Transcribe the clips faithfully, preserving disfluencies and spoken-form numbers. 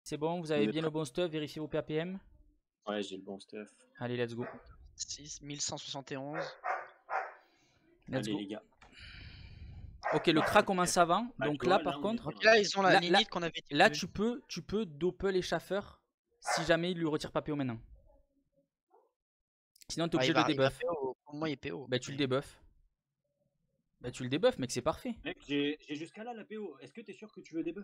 C'est bon, vous avez bien le bon stuff, vérifiez vos P A P M. Ouais, j'ai le bon stuff. Allez, let's go. six mille cent soixante et onze. Let's Allez go. les gars. Ok, le cra commence avant. Bah, Donc tu là, vois, par là, on contre, est bien. Là, ils ont la Là- limite là- qu'on avait dit. là tu peux, tu peux doppel et chaffer si jamais il lui retire pas P O maintenant. Sinon, t'es Ah, obligé il de le va- il va debuff. P O. Pour moi, il est P O. Bah, tu le debuff. Bah, tu le debuff, mec, c'est parfait. Mec, j'ai j'ai jusqu'à là la P O. Est-ce que t'es sûr que tu veux des buffs?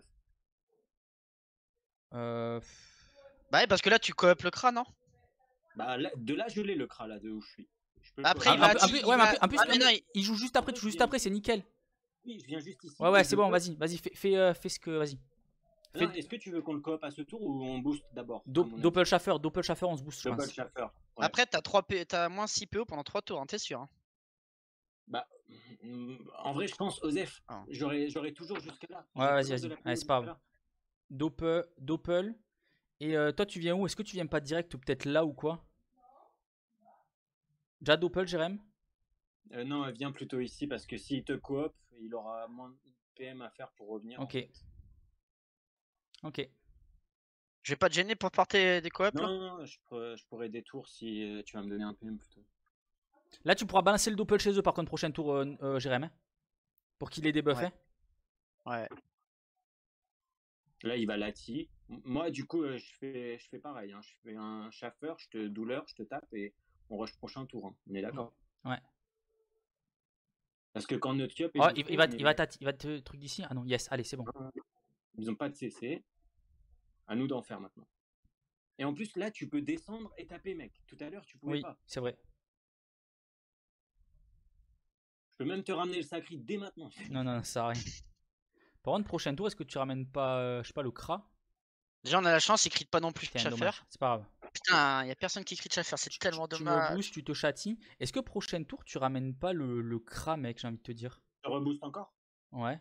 Euh... Bah, ouais, parce que là, tu coop le cra, non? Bah là, de là je l'ai le cra là de où je suis. Je peux le Après, coop. il va en plus- en il plus- va- ouais, mais en plus- en plus, Ah, mais non, il- il joue juste après, tu joues juste après, c'est nickel. Oui, je viens juste ici. Ouais, ouais, et c'est je bon, coop. vas-y, vas-y, fais, fais, euh, fais ce que. Vas-y. Non, Fais- Est-ce que tu veux qu'on le coop à ce tour ou on booste d'abord? Do- à mon avis Doppel chaffer, doppel chaffer, on se booste, je Double pense. chaffer. Ouais. Après, t'as trois P... t'as moins six P O pendant trois tours, hein, t'es sûr? Hein. Bah, mm, en vrai, je pense, Osef, Ah. j'aurais j'aurais toujours jusque là. Ouais, vas-y, vas-y. Allez, c'est pas grave. Doppel, doppel. Et euh, toi, tu viens où? Est-ce que tu viens pas direct ou peut-être là ou quoi? Déjà doppel, Jérém? Euh, non, viens plutôt ici parce que s'il te coop, il aura moins de P M à faire pour revenir. Ok. en fait. Ok. Je vais pas te gêner pour porter des coops Non, là? non, non, je, pourrais, je pourrais des tours si euh, tu vas me donner un P M plutôt. Là, tu pourras balancer le doppel chez eux par contre, prochain tour, euh, euh, Jérém. hein, pour qu'il ait des buffs. Ouais. hein. Ouais. Là, il va lati. M- Moi, du coup, euh, je fais, je fais pareil. hein. Je fais un chaffer, je te douleur, je te tape et on rush prochain tour. hein. On est d'accord? Ouais. Parce que quand notre cup est Oh, boosté, il, il va, on t- est il va, bien. tat- il va te truc d'ici. Ah non, yes, allez, c'est bon. Ils ont pas de C C. À nous d'en faire maintenant. Et en plus, là, tu peux descendre et taper, mec. Tout à l'heure, tu pouvais Oui, pas. c'est vrai. Je peux même te ramener le sacri dès maintenant. Non, non, ça sert à rien. Par contre, prochain tour, est-ce que tu ramènes pas, euh, je sais pas, le cra? Déjà, on a la chance, il crit pas non plus Putain, Schaffer. dommage. C'est pas grave. Putain, y a personne qui crit Schaffer, c'est tellement Tu me dommage. boostes, tu te châties. Est-ce que prochain tour, tu ramènes pas le, le cra, mec, j'ai envie de te dire? Je rebooste encore? Ouais.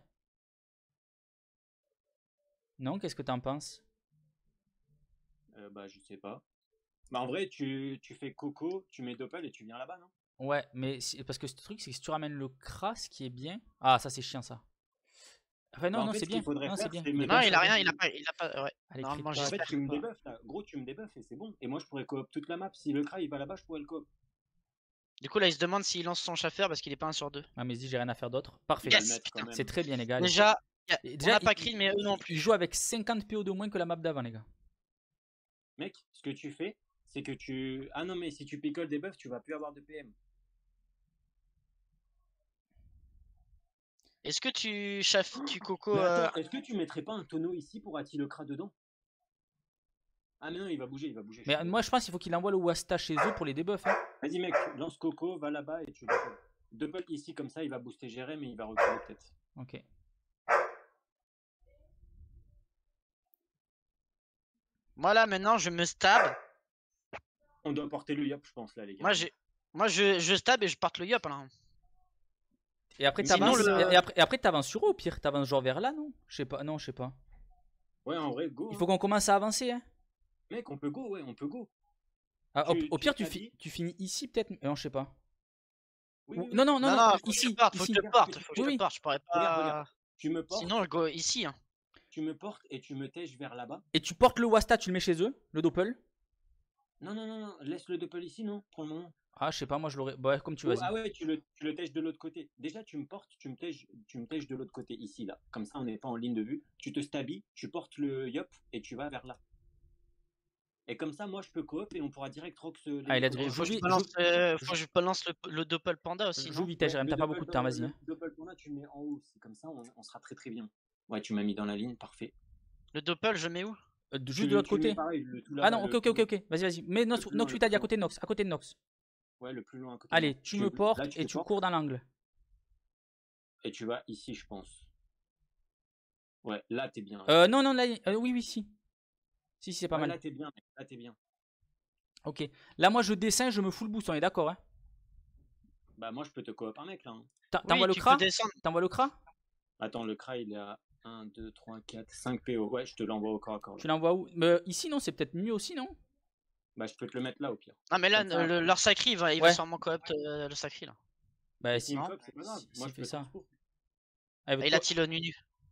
Non, qu'est-ce que t'en penses? Euh, bah, je sais pas. Bah, en vrai, tu, tu fais Coco, tu mets Doppel et tu viens là-bas, non? Ouais, mais si- parce que ce truc, c'est que si tu ramènes le cra, ce qui est bien. Ah, ça, c'est chiant, ça. Enfin, non, Bah, en non, fait, c'est ce qu'il bien. faudrait Non, c'est faire, bien. c'est Il est me bien Non, faire il a choisi. rien, il a pas. Il a pas ouais. Allez, Normalement, crit pas. En fait, j'espère. tu me pas. débuffes là. Gros, tu me débuffes et c'est bon. Et moi, je pourrais coop toute la map. Si le Kra il va là-bas, je pourrais le coop. Du coup, là, il se demande s'il lance son Schaffer parce qu'il est pas un sur deux. Ah, mais dis, j'ai rien à faire d'autre. Parfait. Il va le Yes, mettre quand putain. même. C'est très bien, les gars. allez. Déjà, y a- Et on déjà, n'a pas il- crit, mais eux non plus. Il joue avec cinquante P O de moins que la map d'avant, les gars. Mec, ce que tu fais, c'est que tu. Ah non, mais si tu picoles des buffs, tu vas plus avoir de P M. Est-ce que tu chaff... tu coco Mais euh, attends, est-ce que tu mettrais pas un tonneau ici pour attirer le Kra dedans? Ah, mais non, il va bouger, il va bouger. je Mais suis moi, je pense qu'il faut qu'il envoie le Wasta chez eux pour les debuffs. hein. Vas-y, mec, lance Coco, va là-bas et tu double. Double ici, comme ça, il va booster Jérém et il va reculer peut-être. Ok. Moi là, maintenant, je me stab. On doit porter le yop, je pense, là, les gars. Moi, j'ai. Moi, je, je stab et je parte le yop là. Et après, Sinon, t'avances le- et après, et après, t'avances sur eux au pire. T'avances genre vers là, non? Je sais pas. Non, je sais pas. Ouais, en vrai, go. Il hein. faut qu'on commence à avancer. Hein. Mec, on peut go, ouais, on peut go. Ah, au, Tu- au tu pire, tu, t'habilles. fi- tu finis ici peut-être. Non, je sais pas. Oui, Ou- oui, oui. Non, non, non, Non, non, non, faut que ici. je parte, faut ici. que je parte, faut que Oui, je oui. parte, je pourrais pas. Regarde, regarde. Tu me portes, Sinon, je go ici. Hein. tu me portes et tu me tèches vers là-bas. Et tu portes le Wasta, tu le mets chez eux, le Doppel. Non, non, non, non, laisse le Doppel ici, non, pour le moment. Ah, je sais pas, moi je l'aurais. Bah, comme tu Oh, veux. ah ouais, tu le, tu le tèches de l'autre côté. Déjà, tu me portes, tu me tèches, tu me tèches de l'autre côté, ici, là. Comme ça, on n'est pas en ligne de vue. Tu te stabilles, tu portes le yop et tu vas vers là. Et comme ça, moi, je peux coop et on pourra direct rock ce. les Allez, let's deux go. côtés. Faut que je Joue- balance, joue- euh, joue- faut que je balance le, le Doppel Panda aussi. Joue Non vitesse, Ouais, Jérém, le t'as pas Doppel beaucoup de temps, dans- vas-y. le hein. Doppel qu'on a, tu le mets en haut aussi. Comme ça, on, on sera très très bien. Ouais, tu m'as mis dans la ligne, parfait. Le Doppel, je mets où? Euh, Tu- juste de l'autre tu mets côté. pareil, le tout Ah là-bas, non, ok, le ok, plus ok, loin. ok. Vas-y, vas-y. Mais Nox, Le plus Nox, loin, tu t'as le dit à plus côté de Nox. À côté de Nox. Ouais, le plus loin à côté. de Allez, moi. tu me portes là, tu et te tu portes cours dans l'angle. et tu vas ici, je pense. Ouais, là, t'es bien. Euh, non, non, là, euh, oui, oui, si. Si, si, c'est pas Ouais, mal. là, t'es bien, mec. Là, t'es bien. Ok. Là, moi, je descends, je me fous le boost, on est d'accord, hein. Bah, moi, je peux te coop un mec là. hein. T'en- Oui, T'envoies le tu cra? peux descendre. T'envoies le cra? Attends, le Kra, il est à un, deux, trois, quatre, cinq P O. Ouais, je te l'envoie au corps à corps. là. Tu l'envoies où? Mais ici, non, c'est peut-être mieux aussi, non? Bah, je peux te le mettre là au pire. Ah, mais là, Comme ça, le- leur sacri, il va, il Ouais. va sûrement coop euh, le sacri là. Bah, Et si. s'il me non. coop, c'est pas grave. Si- Moi, s'il je fait peux ça. transpo. Ah, Et toi- là, Tilo Nunu.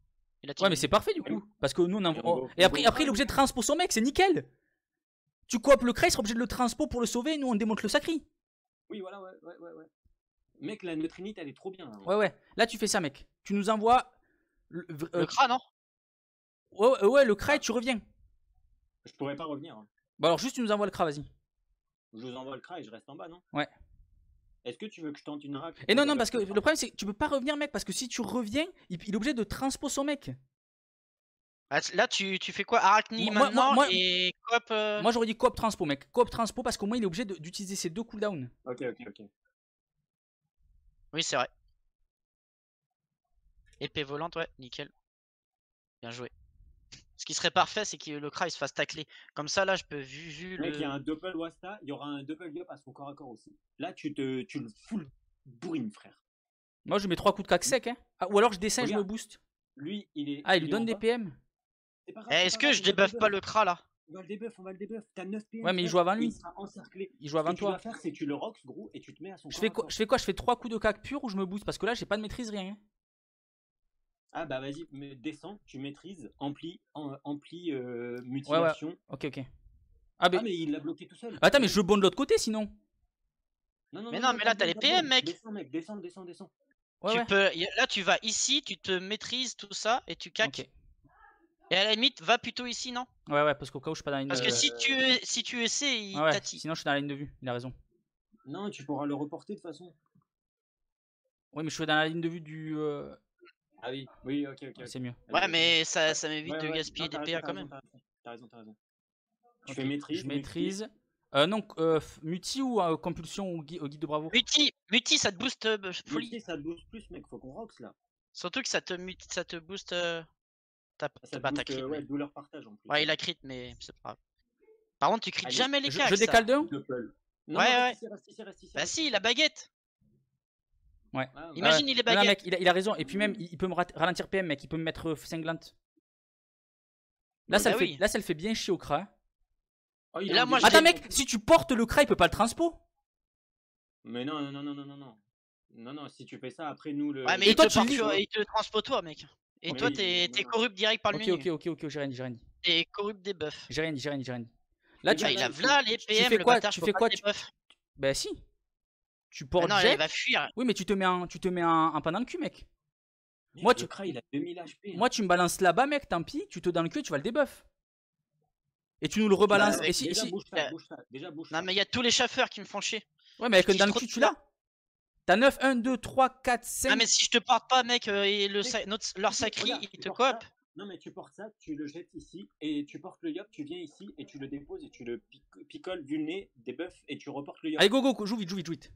Il a Ouais, team. mais c'est parfait du coup. Parce que nous, on a. Et on oh, go- Et on après, go- après il est obligé de transpo son mec, c'est nickel. Tu coopes le Kray, il sera obligé de le transpo pour le sauver. Nous, on démonte le Sacri. Oui, voilà, ouais, ouais, ouais, ouais. Mec, la neutrinite, elle est trop bien. Là, Ouais, ouais. Là, tu fais ça, mec. Tu nous envoies. Le, euh, Le Kra, non? ouais, ouais, ouais, le Kray, tu reviens. Je pourrais pas revenir. Hein. Bon, alors, juste, tu nous envoies le Kray, vas-y. Je vous envoie le cra et je reste en bas, non? Ouais. Est-ce que tu veux que je tente une rack? Et non, non, parce que le problème, c'est que tu peux pas revenir, mec. Parce que si tu reviens, il, il est obligé de transpo son mec. Ah, Là, tu, tu fais quoi? Arachni Moi- moi- maintenant moi- et coop. euh, Moi, j'aurais dit coop transpo, mec. Coop transpo parce qu'au moins, il est obligé de- d'utiliser ses deux cooldowns. Ok, ok, ok. Oui, c'est vrai. Épée volante, ouais, nickel. Bien joué. Ce qui serait parfait, c'est que le Kra il se fasse tacler. Comme ça, là, je peux vu, vu Mec, il y a le. un double Wasta, il y aura un double Yop à son corps à corps aussi. Là, tu, te, tu le full bourrine, frère. Moi, je mets trois coups de cac sec, hein. Ah, ou alors, je descends, je me Regarde. boost. Lui, il est. Ah, il lui est donne en des bas. P M. C'est pas grave, Eh, c'est Est-ce pas que grave, je on va le débuffe pas débuff. le Kra là? On va le débuff, on va le débuff. T'as neuf P M. Ouais, mais il frère. joue avant lui. Il sera encerclé. Il joue Ce avant que tu toi. dois faire, c'est que tu le rocks, gros, et tu te mets à son Je corps fais à quoi, corps. je fais quoi Je fais trois coups de cac pur ou je me booste? Parce que là, j'ai pas de maîtrise, rien. hein. Ah bah vas-y, mais descends, tu maîtrises, ampli, en, ampli, euh, mutilation. Ok, ok. Ah, mais. Ah mais il l'a bloqué tout seul. Attends, mais je bond de l'autre côté sinon. Non, non, Mais non, mais là, t'as les P M, mec. Descends, mec, descends, descends, descends. Ouais, tu ouais. peux... y- Là, tu vas ici, tu te maîtrises tout ça et tu caques. Ok. Et à la limite, va plutôt ici, non? Ouais, ouais, parce qu'au cas où je suis pas dans la ligne Parce de que vue. si tu, si tu essaies, il Ouais, ouais. t'attire. Sinon, je suis dans la ligne de vue. Il a raison. Non, tu pourras le reporter de toute façon. Oui, mais je suis dans la ligne de vue du. euh, Ah oui, oui, ok, ok. ok. C'est mieux. Ouais, mais ça, ça m'évite Ouais, de ouais, gaspiller non, t'as des raison, P A t'as quand raison, même. T'as raison, t'as raison, t'as raison. Tu Ok, fais maîtrise. Je maîtrise. Euh, non, euh, f- muti ou euh, compulsion au, gui- au guide de bravo? Muti, Muti, ça te booste euh, folie. Multi, ça te booste plus, mec, faut qu'on rocks là. Surtout que ça te, mut- ça te booste. euh, Ta, Ça ta- te bah, ta booste, crit, euh, mais- ouais, douleur partage en plus. Ouais, il a crit, mais c'est pas grave. Par contre, tu crites Allez, jamais les Je, cacs. je ça. décale d'un? Double. Non, Ouais, non, ouais. reste ici, reste ici, reste ici, Bah reste si, ici. la baguette. Ouais. Ah, ouais. Imagine, Ouais. il est Non, non, baguette. mec, il a, il a raison. Et puis même, il, il peut me rat- ralentir P M, mec. Il peut me mettre euh, cinglante. Là, ça Bah le fait, oui. là, ça le fait bien chier au Kra. Oh, il Et a là, un moi, dégât. je Attends, l'ai- mec, si tu portes le Kra, il peut pas le transpo. Mais non, non, non, non, non, non, non. Non, non, si tu fais ça, après nous le. Ouais, mais Et il, toi, te tu porte lis- sur- il te transpo toi, mec. Et Mais toi, oui, t'es non, t'es non. corrupt direct par le Ok, menu. ok, ok, ok, j'ai rien dit, j'ai rien dit. T'es corrupt des buffs. J'ai rien dit, j'ai rien dit, j'ai rien dit. Là, tu, Ah, Fais il gaffe, a il faut- v'là les tu P M, fais le quoi bâtard, Tu je fais peux quoi pas tu- les buffs. Bah si. Tu Ah portes non, jet. il va fuir. Oui, mais tu te mets un, tu te mets un, un pain dans le cul, mec. Mec, Moi, le tu- Kra, il a deux mille H P. Moi, tu me balances là-bas, mec, tant pis. Tu te dans le cul, tu vas le débuff. Et tu nous le rebalances. Bah, Et si, et Déjà, si- bouge Euh, ça, bouge ça. Déjà, bouge ça. Non, mais il y a tous les chaffeurs qui me font chier. Ouais, mais avec un je dans le trouve cul, que tu là- l'as. T'as neuf, un, deux, trois, quatre, cinq. Ah, mais si je te porte pas, mec, euh, et le Mec, sa- notre, leur Tu sais, sacri, regarde, il tu te portes coop. ça. Non, mais tu portes ça, tu le jettes ici, et tu portes le yop, tu viens ici, et tu le déposes, et tu le pic- picoles vu le nez, des buffs, et tu reportes le yop. Allez, go, go, go, joue vite, joue vite, joue vite.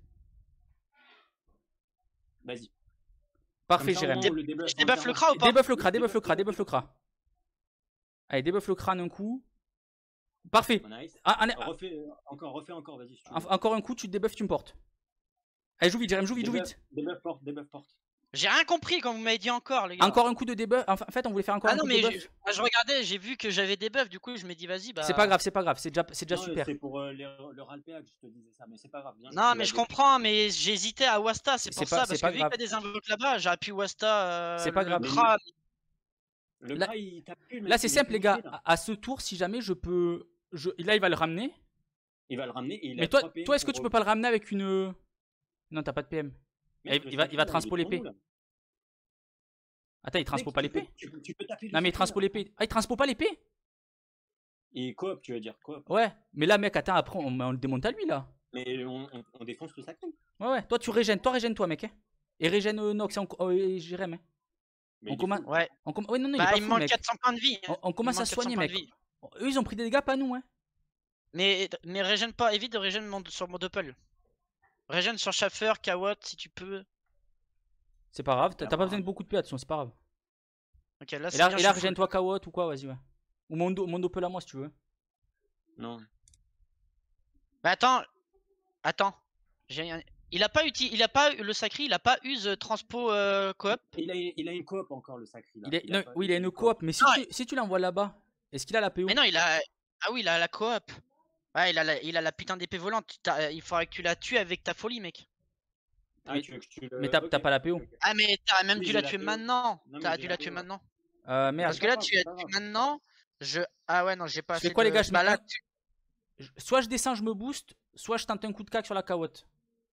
Vas-y. Parfait, Comme ça, au Jérém. moins, on le débuff Je débuff le entièrement. Kra ou pas? Débuff le Kra, débuff le Kra, débuff le Kra. Allez, débuff le crâne un coup. Parfait. Nice. Ah, allez, Refais, euh, encore, refais encore, vas-y. si tu veux. en- encore un coup, tu te débuffes, tu me portes. Allez, joue vite, Jérém, joue vite, joue Debuff, vite. debuff porte, debuff porte. J'ai rien compris quand vous m'avez dit encore, les gars. Encore un coup de debuff. Enfin, en fait, on voulait faire encore Ah un non, coup de mais je, debuff. moi, je regardais, j'ai vu que j'avais des buffs, du coup, je me dis, vas-y, bah. C'est pas grave, c'est pas grave, c'est déjà, c'est déjà Non, super. C'est pour euh, les- le ralpéa que je te disais ça, mais c'est pas grave. Bien, Non, tu mais l'as je déjà. comprends, mais j'hésitais à Wasta, c'est C'est pour pas- ça, c'est parce pas que vu qu'il y a grave. des invoques là-bas, j'aurais pu Wasta. euh, C'est pas le grave. Kra. Le Là- Kra, il tape plus, mec, Là, c'est il est simple, les gars. punifié, là. À, à ce tour, si jamais je peux. Je... Là, il va le ramener. Il va le ramener et il a Mais toi, trois P M toi est-ce que pour, tu euh, peux pas le ramener avec une. Non, t'as pas de P M. mec, il- le il va- sacré, il va là, transpo est pour l'épée. nous, là. Attends, il transpo Mec, pas tu peux- l'épée. Tu, peux- tu peux taper le Non, mais il sacré, transpo là. l'épée. Ah, il transpo pas l'épée. Et coop, tu veux dire coop. Ouais, mais là, mec, attends, après, on, on le démonte à lui, là. Mais on, on, on défonce le sacré. Ouais, ouais. Toi, tu régènes. Toi, régène-toi, mec. hein. Et régène euh, Nox et, on- oh, et Jérém. hein. Mais On il est commence. fou. Ouais. On comm- Ouais, non, non, il est Bah, pas il me fou, manque mec. quatre cents points de vie. hein. On, on Il commence me à manque quatre cents soigner, points mec. de vie. Eux, ils ont pris des dégâts, pas nous, hein. Mais, mais régène pas, évite de régène mon- sur mon doppel. Régène sur Schaffer, Kawot, si tu peux. C'est pas grave. T'as t'as pas besoin de beaucoup de P A, de toute façon, c'est pas grave. Ok, là, Et c'est là, bien, et je là suis full. régène-toi Kawot ou quoi, vas-y, ouais. Ou mon, do, mon doppel à moi, si tu veux. Non. Bah, attends. Attends. J'ai un- Il a pas uti... il a pas eu le sacré, il a pas use transpo euh, coop. Il a, il a une coop encore, le sacré. Là. Il est, Il a non, pas- oui, il a une coop, mais si Non, tu, si tu l'envoies là-bas, est-ce qu'il a la P O? Mais non, il a. Ah oui, il a la coop. Ouais, il a la, il a la putain d'épée volante. T'as- Il faudrait que tu la tues avec ta folie, mec. Ah, mais- tu veux que je tue le- Mais t'as ok. t'as pas la P O. Ok. Ah, mais t'as même Oui, dû j'ai la la tuer P O. maintenant. Non, mais T'as j'ai dû la la P O, tuer ouais. maintenant. Euh, merde. Parce que là, grave, tu c'est as pas dit grave. maintenant, je. Ah ouais, non, j'ai pas Je fais assez quoi, de. les gars? Je Bah mets là, un- je- Soit je descends, je me booste, soit je tente un coup de cac sur la carotte.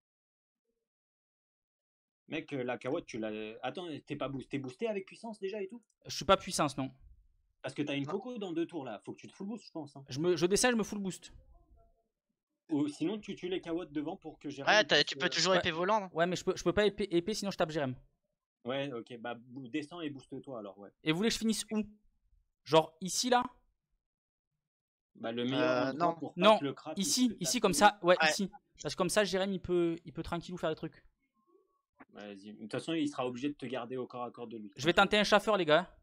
Mec, euh, la carotte, tu l'as. Attends, t'es pas boosté, boosté avec puissance déjà et tout? Je suis pas puissance, non. Parce que t'as une Non. coco dans deux tours là. Faut que tu te full boost, je pense. Hein. Je, me, je descends, je me full boost. Ou sinon, tu tues les carottes devant pour que Jérém. ouais, il t'as- puisse, tu peux euh, toujours Ouais. épée volant. non Ouais, mais je peux, je peux pas épée, épée sinon je tape Jérém. Ouais, ok, bah bou- descends et booste-toi alors, ouais. Et vous voulez que je finisse où? Genre ici, là? Bah le meilleur Euh, endroit non. pour pas Non, que le crabe. ici, ici, comme ça. Ouais, Ouais. ici. Parce que comme ça, Jérém, il peut, il peut tranquillou faire des trucs. Vas-y. De toute façon, il sera obligé de te garder au corps à corps de lui. Je vais tenter un chaffeur, les gars.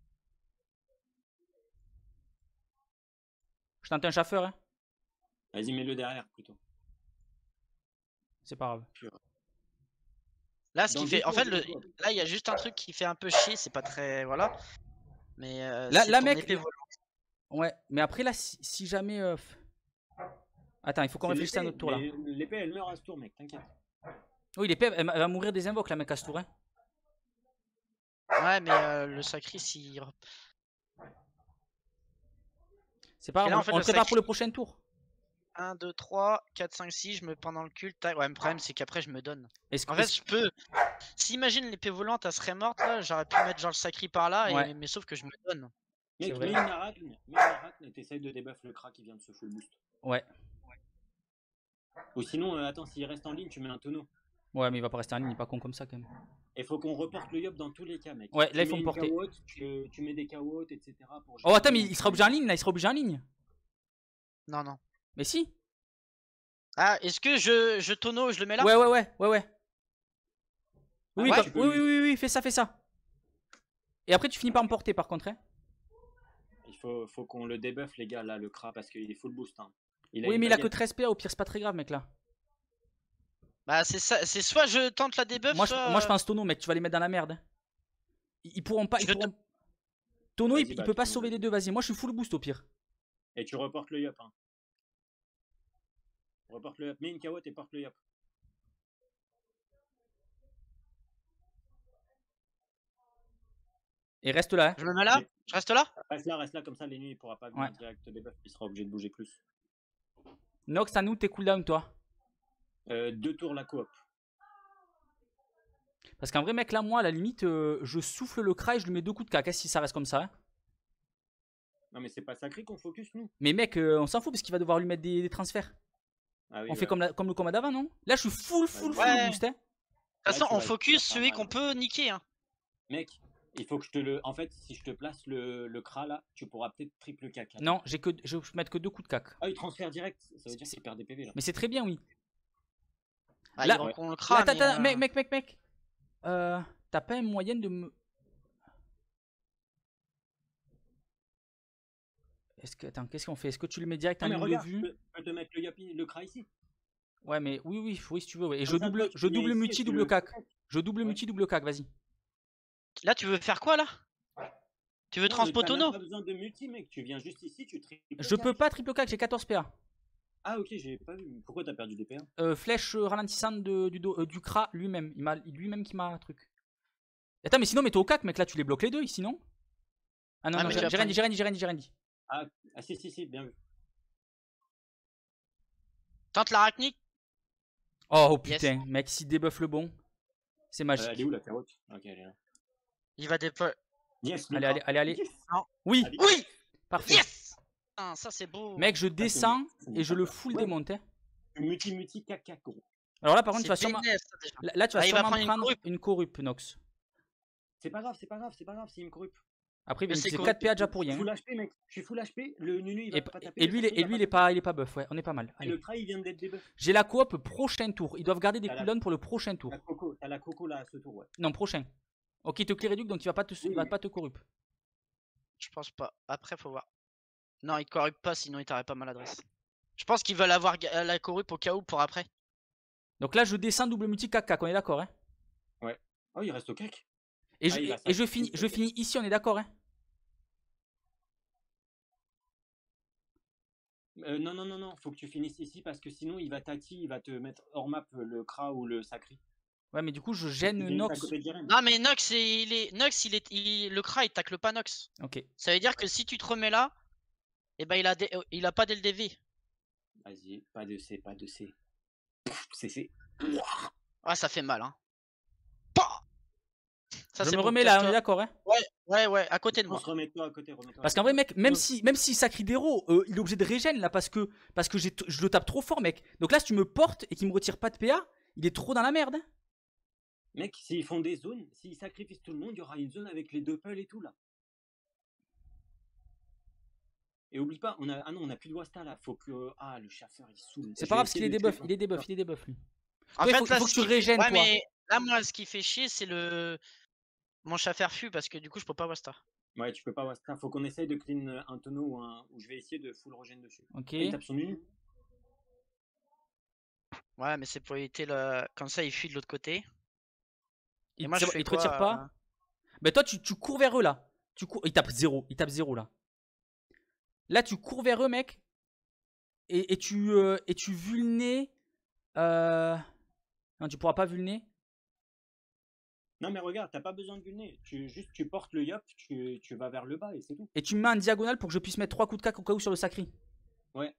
Je tente un chaffeur, hein. Vas-y, mets-le derrière plutôt. C'est pas grave. Là, ce Dans qui deux fait. En tours, fait, deux le... tours. là, il y a juste un truc qui fait un peu chier, c'est pas très. Voilà. Mais. Euh, Là- c'est là, ton mec, épée là- volante. Ouais, mais après, là, si, si jamais. euh, Attends, il faut qu'on C'est réfléchisse à l'épée, notre tour là. mais L'épée, elle meurt à ce tour, mec, t'inquiète. Oui, l'épée, elle, elle va mourir des invoques, la mec, à ce tour. Hein. Ouais, mais euh, le sacrifice, il. C'est pas Et grave, là, on, en fait, on le le prépare sacri- pour le prochain tour. un, deux, trois, quatre, cinq, six, je me prends dans le culte. tac. Ouais, le problème, c'est qu'après, je me donne. Est-ce que. En fait, est-ce- je peux. Si imagine l'épée volante, elle serait morte, là, j'aurais pu mettre genre le sacri par là, Ouais. et... mais sauf que je me donne. C'est Mec, vrai. mets une arachne, mets une arachne et t'essayes de débuff le crack qui vient de se full boost. Ouais. Ou sinon, euh, attends, s'il reste en ligne, tu mets un tonneau. Ouais, mais il va pas rester en ligne, il est pas con comme ça quand même. Et faut qu'on reporte le yop dans tous les cas, mec. Ouais, Tu là, il mets faut me une porter. carotte, tu, tu mets des carottes, et cetera. Pour Oh, attends, mais il sera obligé en ligne là, il sera obligé en ligne. Non, non. Mais si. Ah, est-ce que je, je tonneau, je le mets là? Ouais, ouais, ouais, ouais, ouais. Oui, ouais, comme- tu peux oui, oui, lui- oui, oui, fais ça, fais ça. Et après, tu finis par me porter par contre. Hein. Il faut, faut qu'on le débuff, les gars, là, le cra, parce qu'il est full boost. Hein. Il a Oui, une mais il a que baguette. treize P A, au pire, c'est pas très grave, mec là. Bah, c'est ça. C'est soit je tente la debuff, Moi je, soit. moi, je pense tonneau, mec, tu vas les mettre dans la merde. hein. Ils, ils pourront pas. Je Ils te- pourront... Tonneau, il, Vas-y, il bah, peut pas tu- sauver les deux, vas-y. Moi, je suis full boost au pire. Et tu reportes le yop. Hein. Reporte le yop. Mets une carotte et porte le yop. Et reste là. Hein. Je me mets là? Je reste là? Reste là, reste là, comme ça, les nuits, il pourra pas venir Ouais. direct te débuff. Il sera obligé de bouger plus. Nox, à nous, t'es cooldown, toi. Euh, deux tours la coop. Parce qu'en vrai, mec, là, moi, à la limite, euh, je souffle le cra et je lui mets deux coups de caca si ça reste comme ça. Hein. Non, mais c'est pas sacré qu'on focus, nous. Mais mec, euh, on s'en fout parce qu'il va devoir lui mettre des, des transferts. Ah oui, on fait ouais. comme, la- comme le combat d'avant, non? Là, je suis full, full, full Ouais. boost. Hein. De toute façon, tu on vas- focus tu vas celui faire qu'on mal. peut niquer. Hein. Mec, il faut que je te le. En fait, si je te place le, le cra là, tu pourras peut-être triple caca. Non, j'ai que, je vais mettre que deux coups de cac. Ah, il transfère direct. Ça veut dire C'est- qu'il perd des P V là. Mais c'est très bien, oui. Ah, Là- il va qu'on le Là, crame. attends, mais, attends, euh, mec, mec, mec, mec. Euh, T'as pas une moyenne de me. Est-ce que. Attends, qu'est-ce qu'on fait? Est-ce que tu le mets direct en Non, mais ligne regarde, de je vue? peux, je peux te mettre le yop, le cra ici. Ouais, mais oui, oui, oui, si tu veux. ouais. Et je Comme ça, double, toi, tu je viens double ici et multi, tu double le cac. protèges. Je double Ouais. multi, double cac, vas-y. Là, tu veux faire quoi là? Tu veux Non, mais transpo t'as même tonneau? pas besoin de multi, mec. Tu viens juste ici, tu triples. Je peux pas triple cac, j'ai quatorze P A. Ah, ok, j'ai pas vu. Pourquoi t'as perdu des P A? Euh, flèche euh, ralentissante de- du, do- euh, du cra lui-même. Il m'a lui-même qui m'a truc. Attends, mais sinon, mets-toi au cac, mec. Là, tu les bloques les deux ici, non? Ah non, Ah, non, mais j'ai tu vas j'ai rien prendre- dit, j'ai rien dit, j'ai rien dit, j'ai rien dit. Ah, ah, si, si, si, bien vu. Tente l'arachnique? Oh Yes. putain, mec, s'il débuff le bon, c'est Euh, magique. elle est où la carotte? Ok, elle est là. Il va déployer. Yes, le Allez, cra. allez, allez, allez. Yes. Oui, Allez. Oui! parfait. Yes! Ah, ça c'est beau. Mec, je descends c'est et je le bon. full Ouais. démonte. hein. Multi, multi, caca, gros. Alors là, par contre, C'est tu vas sûrement. bénef, ça, déjà. Là, là, tu vas Ah, il va sûrement prendre une prendre corrup. une corrup, Nox. C'est pas grave, c'est pas grave, c'est pas grave, c'est une corrup. Après, il Mais va c'est utiliser corrup. quatre P A déjà pour Je suis rien. full H P, mec. Je suis full H P. Le Nunu, il va Et, pas taper. et lui, il est, le et lui, il est pas, il est pas buff, ouais. On est pas mal. Et Allez. le cra, il vient d'être débuff. J'ai la coop prochain tour. Ils doivent garder des T'as la- cooldowns pour le prochain tour. La coco, t'as la coco là à ce tour, ouais. Non, prochain. Ok, il te clear réduc, donc il va pas te, il va Oui. pas te corrup. Je pense pas. Après, faut voir. Non, il corrupt pas, sinon il t'aurait pas maladresse. Je pense qu'ils veulent avoir ga- la corrup au cas où pour après. Donc là, je descends double multi cac cac, on est d'accord, hein. Oh, il reste au cac. Et, Ah, je, il va et je s'acheter, finis, c'est je ok. finis ici, on est d'accord, hein. Euh, non, non, non, non, faut que tu finisses ici parce que sinon il va tati, il va te mettre hors map le cra ou le sacri. Ouais, mais du coup, je Tu gêne finis à Nox. côté d'Irem. Non, mais Nox, il est. Nox, il est. il- Le Kra, il tacle pas Nox. Ok. Ça veut dire que si tu te remets là, et ben il a, des- il a pas d'L D V. Vas-y, pas de C, pas de C. C C. Ah, ça fait mal, hein. Pah Ça, Je c'est me bon, remets là, on est casse-toi. d'accord, hein. Ouais, ouais, ouais, à côté de On moi. se remet-toi à côté, remets-toi. Parce à qu'en vrai, côté. mec, même Ouais. si, même si sacré d'héros, euh, il est obligé de régène là parce que, parce que j'ai t- je le tape trop fort, mec. Donc là, si tu me portes et qu'il me retire pas de P A, il est trop dans la merde. hein. Mec, s'ils font des zones, s'ils sacrifient tout le monde, il y aura une zone avec les doppels et tout là. Et oublie pas, on a ah non, on a plus de Wasta là. Faut que ah le chasseur il saoule. C'est Je pas vais grave parce qu'il essayer est de tuer debuff, il est debuff, il est debuff lui. En Toi, il fait, faut- il là, faut que ce tu qui fait- régènes, ouais, toi. mais là, moi, ce qui fait chier, c'est le. Mon chat fut parce que du coup, je peux pas Wasta. Ouais, tu peux pas Wasta. Faut qu'on essaye de clean euh, un tonneau ou un. Ou je vais essayer de full regen dessus. Ok. Ah, il tape son uni. Ouais, mais c'est pour éviter le. Comme ça, il fuit de l'autre côté. Il, Et moi, te- je fais il te quoi, retire pas. euh, Mais toi, tu, tu cours vers eux là. Tu cours, il tape zéro, il tape zéro là. Là, tu cours vers eux, mec. Et, et tu, euh, et tu vulnais. Euh... Non, tu pourras pas vulner. Non mais regarde, t'as pas besoin de vulner. Tu juste tu portes le yop, tu, tu vas vers le bas et c'est tout. Et tu me mets en diagonale pour que je puisse mettre trois coups de cac au cas où sur le sacri. Ouais.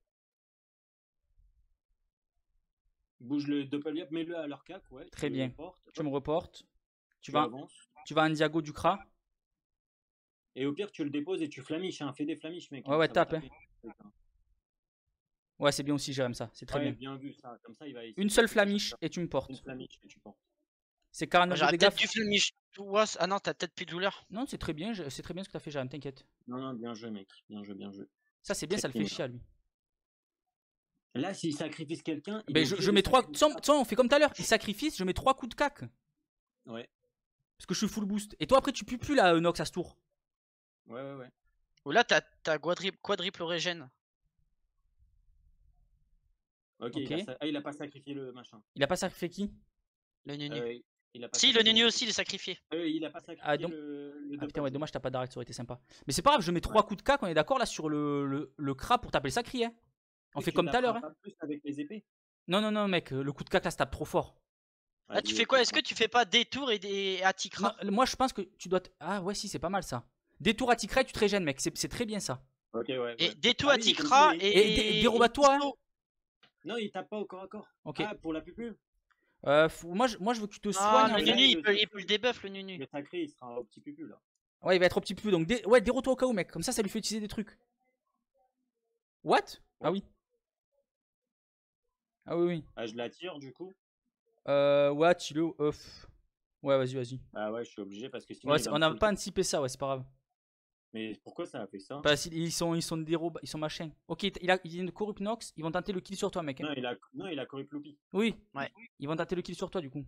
Bouge le double yop, mets-le à leur cac, ouais. Très tu bien. le portes, Tu me reportes. Tu, tu vas, avances. tu vas en diago du cra. Et au pire, tu le déposes et tu flamiches, hein. Fais des flamiches, mec. Ouais, hein, ouais, ça va tape, hein. taper. Ouais, c'est bien aussi, Jérém, ça. C'est très Ouais, bien. bien vu ça. Comme ça, il va essayer Une de seule te flamiche faire et tu me Une portes. flamiche et tu portes. C'est quarante-neuf de J'aurais dégâts. peut-être dû flamiche. Ah non, t'as peut-être plus de douleur. Non, c'est très bien, je- c'est très bien ce que t'as fait, Jérém, t'inquiète. Non, non, bien joué, mec. Bien joué, bien joué. Ça, c'est bien, Très ça le fait clean, chier à lui. Là, s'il sacrifie quelqu'un, il Ben, est je, obligé je de mets trois. sacrifier Tiens, tiens, on fait comme tout à l'heure. Il sacrifie, je mets trois coups de cac. Ouais, Parce que je suis full boost. Et toi, après, tu pues plus là, euh, Nox, à ce tour. ouais, ouais, ouais. Ou là, t'as t'as quadruple, quadruple régène. Ok, Ok. Il, a, sa- ah, il a pas sacrifié le machin. Il a pas sacrifié qui? Le Nunu. Euh, il a pas Si, le sacrifié Nunu aussi, il est sacrifié. Euh, il a pas sacrifié Ah, donc- le, le Ah double. putain, ouais, dommage, t'as pas d'arrêt, ça aurait été sympa. Mais c'est pas grave, je mets trois coups de cac, on est d'accord là sur le, le, le cra pour taper le sacri, hein. On Et fait tu comme tout à l'heure, taperas hein. pas plus avec les épées. Non, non, non, mec, euh, le coup de cac là, ça tape trop fort. Ah, tu Vas-y, fais ok, quoi? Est-ce ça que tu fais pas détour et des Atikra? Non, moi, je pense que tu dois. t- Ah, ouais, si, c'est pas mal ça. Détour à Tikra, tu te régènes, mec, c'est c'est très bien ça. Ok, ouais. ouais. Et détour Ah à oui, Tikra comme ça, il- et. Et dé- dérobe-toi, hein. Isto. Non, il tape pas au corps à corps. Ok. Ah, pour la pupu. Euh, faut- moi, je, moi, je veux que tu te Non, soignes. le en fait. Nunu, il le peut, il sacré. peut le débuff, le Nunu. Le sacré, il sera au petit pupu là. Ouais, il va être au petit peu. Donc, dé... ouais, dérobe-toi au cas où, mec. Comme ça, ça lui fait utiliser des trucs. What? Ah oui. Ah oui, oui. Ah, je l'attire du coup. Euh, what? Il est où? Euh, pff. Ouais, vas-y, vas-y. Bah ouais, je suis obligé parce que sinon. Ouais, il c'est- va on me n'a full pas kill. anticipé ça, ouais, c'est pas grave. Mais pourquoi ça a fait ça? Parce qu'ils sont, ils sont dérobés, ils sont machin. Ok, il a, il y a une corrupt Nox, ils vont tenter le kill sur toi, mec. hein. Non, il a, non, il a corru Ploupi. Oui. Ouais. Ils vont tenter le kill sur toi, du coup.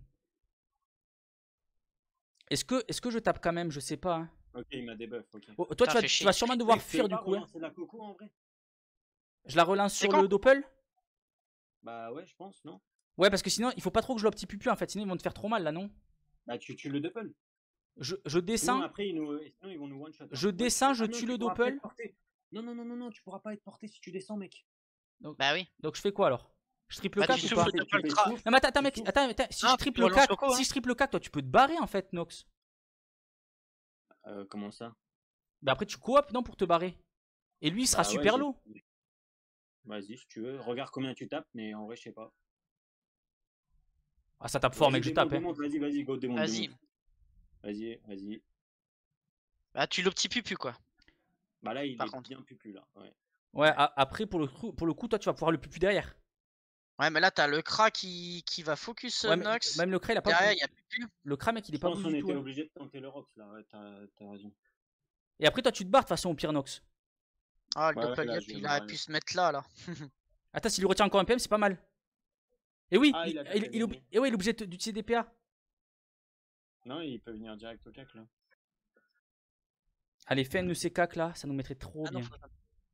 Est-ce que, est-ce que je tape quand même? Je sais pas. hein. Ok, il m'a debuff. Ok. Oh, toi, Ça tu vas, fait tu chier. vas sûrement devoir Mec, tu fuir veux du pas coup. hein. relancer la coco en vrai? Je la relance C'est sur quand le doppel. Bah ouais, je pense, non? Ouais, parce que sinon, il faut pas trop que je le petit pupu en fait. Sinon, ils vont te faire trop mal là, non? Bah tu tues le double. Je, je Sinon descends. après, ils nous, sinon, ils vont nous one shot. Je descends, je tue le doppel. Non, non, non, non, non, tu pourras pas être porté si tu descends, mec. Bah oui. Donc, je fais quoi alors? Je triple Bah, cac tu ou souffles pas? de Tu pas le fais cra- souffle. Non, mais attends, attends, tu mec. souffles. Attends, attends. Si Ah, je tu triple relances cac, le coup, hein. si je triple cac, toi, tu peux te barrer en fait, Nox. Euh, comment ça? Bah après, tu coop, non, pour te barrer. Et lui, il sera Bah ouais, super j'ai- low. Vas-y, si tu veux. Regarde combien tu tapes, mais en vrai, je sais pas. Ah, ça tape fort, Vas-y, mec, je démonte, tape. hein. démonte, Vas-y, vas-y, go, démonte. Vas-y. démonte. Vas-y, vas-y. Bah, tu le petit pupu, quoi. Bah là, il Par est contre. bien pupu là. Ouais. Ouais, a- après, pour le, coup, pour le coup, toi, tu vas pouvoir le pupu derrière. Ouais, mais là, t'as le Kra qui, qui va focus Ouais, mais Nox. même le cra, il a pas. Derrière, il y a pupu. Le cra, mec, il est Je pas pense blue qu'on du était tout. hein. obligé de tenter le Rox là. Ouais, t'as t'as raison. Et après, toi, tu te barres de toute façon au pire Nox. Ah, le Ouais, doppel là, yep, je vais il me aurait barrer. pu se mettre là, là. Attends, s'il lui retient encore un P M, c'est pas mal. Et oui, Ah, il, il a il- fait il est gagner. obli- et ouais, il est obligé de- d'utiliser des P A. Non, il peut venir direct au cac là. Allez, fais un de ces cacs là, ça nous mettrait trop Ah non, bien. faut-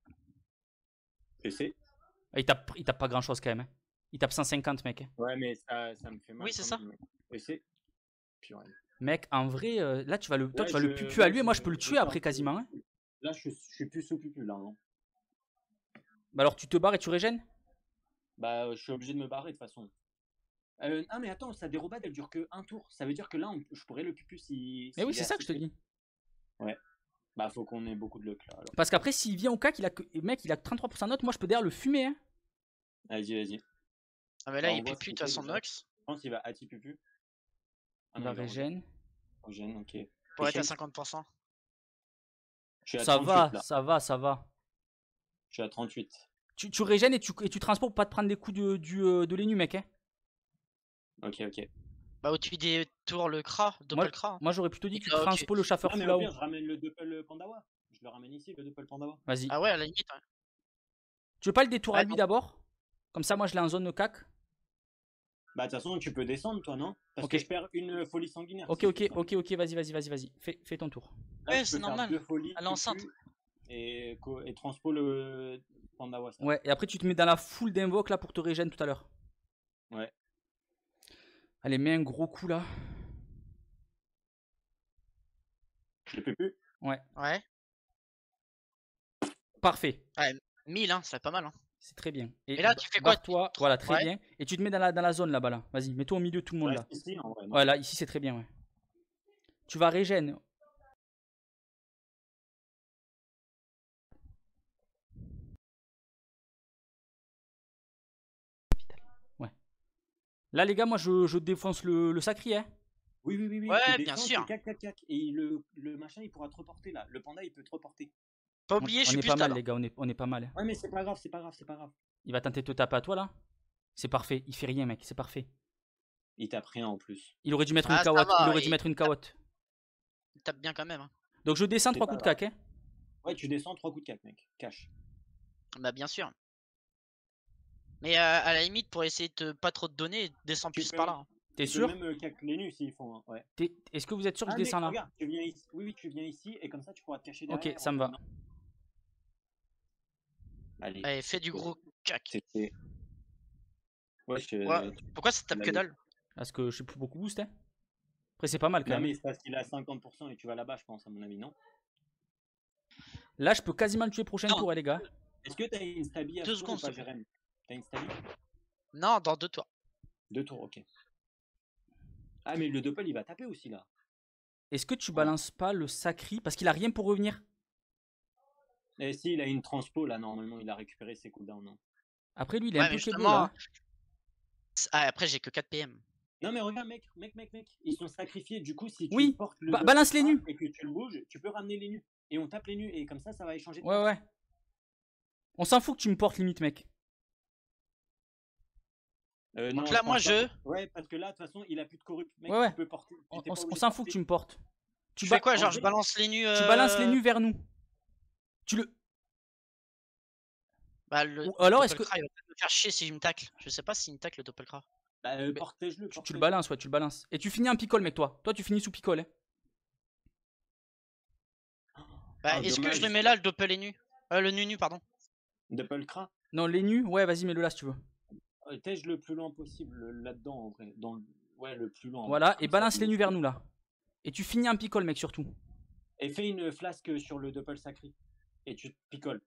Et c'est. Ah, il, tape, il tape pas grand chose quand même. hein. Il tape cent cinquante, mec. hein. Ouais, mais ça, ça me fait mal. Oui, c'est quand ça. même, mec. Et c'est. Purée. Mec, en vrai, euh, là, tu vas le, toi, Ouais, tu vas le je- pupu à là, lui et moi, je- je peux le je tuer sens après que- quasiment. hein. Là, je, je suis plus sous pupu là. hein. Bah alors, tu te barres et tu régènes. Bah, je suis obligé de me barrer de toute façon. Euh, ah, mais attends, sa dérobade, elle dure que un tour. Ça veut dire que là, on- je pourrais le pupu si. Mais oui, s'il est c'est ça que je te assez- dis. Bah, faut qu'on ait beaucoup de luck là. Alors. Parce qu'après, s'il vient au cac, il a que... mec, il a que trente-trois pour cent note. Moi, je peux derrière le fumer. Hein. Vas-y, vas-y. Ah, mais là, Bah, il on voit pupute ce à qu'il son fait, déjà. Nox. Je pense qu'il va Ati pupu. Ah Il non, va il va régène. Rogène, ok. Pour Et être à Shake, cinquante pour cent. je suis à Ça trente-huit va, là. ça va, ça va. Je suis à trente-huit. Tu, tu régènes et tu, et tu transportes pour pas te prendre des coups de, du, euh, de l'énu, mec. Hein. Ok, ok. Bah, où tu détours le Kra, double Kra. Moi, j'aurais plutôt dit que tu Ah, ok. transpos le chaffeur Ah, mais full au là-haut. pire, je ramène le Doppel Pandawa. Je le ramène ici, le Doppel Pandawa. Vas-y. Ah ouais, à la limite. Ouais. Tu veux pas le détour à Ouais, lui non. d'abord? Comme ça, moi, je l'ai en zone de cac. Bah, de toute façon, tu peux descendre, toi, non? Parce Ok. que je perds une folie sanguinaire. Ok, si je ok, descends. ok, ok, vas-y, vas-y, vas-y, vas-y. Fais, fais ton tour. Là, Ouais, je peux c'est faire normal. deux folies. Elle est enceinte. pupu, Et, co- et transpo le Pandawa. Ça. Ouais, et après, tu te mets dans la foule d'invoque là pour te régène tout à l'heure. Ouais. Allez, mets un gros coup là. Je le peux plus. Ouais, Ouais. parfait. mille, hein, c'est pas mal. Hein. C'est très bien. Et là, tu fais quoi? Toi, voilà, très Ouais. bien. Et tu te mets dans la, dans la zone là-bas là. Vas-y, mets-toi au milieu de tout le monde là. Reste ici, en vrai, non Ouais, là, ici, c'est très bien, ouais. Tu vas régène. Ouais. Là, les gars, moi, je, je défonce le, le sacré, hein. Oui, oui, oui, oui. Ouais, tu bien descends, sûr. tu cac, cac, cac. Et le, le machin, il pourra te reporter là. Le panda, il peut te reporter. Pas On, oublier, je on suis est plus pas mal, stable. les gars, on est, on est pas mal. Ouais, mais c'est pas grave, c'est pas grave, c'est pas grave. Il va tenter de te taper à toi, là. C'est parfait. Il fait rien, mec, c'est parfait. Il tape rien en plus. Il aurait dû mettre Ah, une ça carotte. va, Il aurait dû il mettre une carotte. Il tape bien quand même. Hein. Donc, je descends C'est trois pas coups de grave. cac, hein. Ouais, tu descends trois coups de cac, mec. Cash. Bah, bien sûr. Mais euh, à la limite, pour essayer de te- pas trop te donner, descends Tu plus peux- par là. Hein. T'es Tu peux sûr? même euh, cac les nus s'ils font. Hein. Ouais. T'es- Est-ce que vous êtes sûr que Ah, je mec, descends là? regarde, tu viens ici. Oui, oui, tu viens ici et comme ça, tu pourras te cacher Ok, derrière. ça me va. Allez. Allez, fais du gros cac. C'était. Ouais, je... Ouais. Pourquoi ça tape que Allez. dalle? Parce que je suis plus beaucoup boost, hein. Après, c'est pas mal quand Non, même. mais c'est parce qu'il est à cinquante pour cent et tu vas là-bas, je pense, à mon avis, non? Là, je peux quasiment le tuer prochain Non. tour, hein, les gars. Est-ce que t'as une stabi à Deux ce tour ou secondes, pas, s'il te plaît. Jérém? T'as une stabi? Non, dans deux tours. Deux tours, ok. Ah, mais le Doppel, il va taper aussi là. Est-ce que tu balances pas le sacri? Parce qu'il a rien pour revenir. Et si, il a une transpo là, normalement, il a récupéré ses cooldowns. Non, Après, lui, il est Ouais, un peu mais faible justement, là. Ah, après, j'ai que quatre P M. non mais regarde, mec, mec, mec, mec. Ils sont sacrifiés. Du coup, si tu Oui, portes le ba- Doppel balance les là nus. et que tu le bouges, tu peux ramener les nus. Et on tape les nus. Et comme ça, ça va échanger de Ouais, place. ouais. On s'en fout que tu me portes limite, mec. Euh, Donc non, là, je moi, pense pas. je. Ouais, parce que là, de toute façon, il a plus de corrupt. Mec, Ouais, ouais. tu peux porter. tu On, t'es on pas s- on obligé s'en de fout que porter. tu me portes. Tu ba- fais quoi? en Genre, je vrai- balance les nus. Tu balances euh, les nus vers nous. Tu le. Bah, le, Ou alors, est-ce Doppelcra, il va peut-être me faire chier si je me tacle. Je sais pas s'il me tacle le Doppelcra. Bah, euh, Mais- portez-le. Tu, tu portez-le. le balances, ouais, tu le balances. Et tu finis en picole, mec, toi. Toi, tu finis sous picole. Hein. Bah, Ah, est-ce que je dommage. le mets là, le Doppel et nu? Euh, le nu nu, pardon. Doppel cra. Non, les nus, ouais, vas-y, mets-le là si tu veux. Euh, Tège le plus loin possible là-dedans, en vrai. Dans le... Ouais, le plus loin. Voilà, Comme et ça, balance tu- les nus vers nous là. Et tu finis en picole, mec, surtout. Et fais une flasque sur le Doppel sacré. Et tu te picoles.